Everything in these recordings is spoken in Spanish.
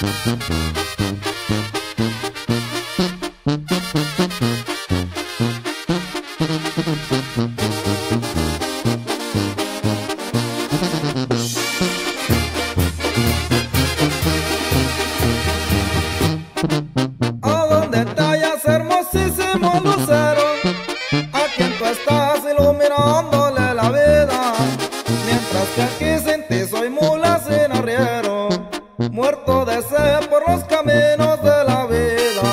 A donde te hallas, hermosísimo lucero, a quien tú estás iluminándole la vida, mientras que aquí sin ti soy mula sin arriero, muerto de sed por los caminos de la vida.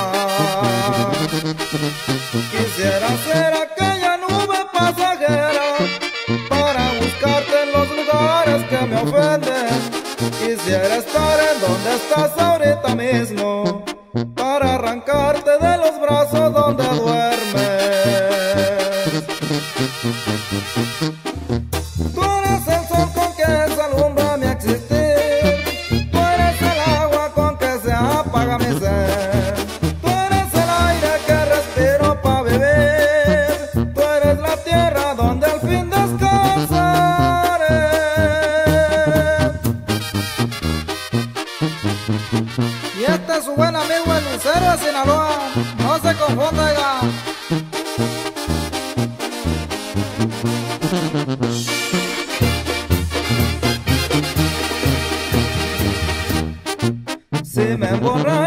Quisiera ser aquella nube pasajera para buscarte en los lugares que me ofenden. Quisiera estar en donde estás ahorita mismo para arrancarte de los brazos donde duermes. Tú eres el sol con que se alumbra mi existir, tú eres el agua con que se apaga mi sed, tú eres el aire que respiro para vivir, tú eres la tierra donde al fin descansaré. Y este es su buen amigo el Lucero de Sinaloa, no se confunda, oiga. Si me emborracho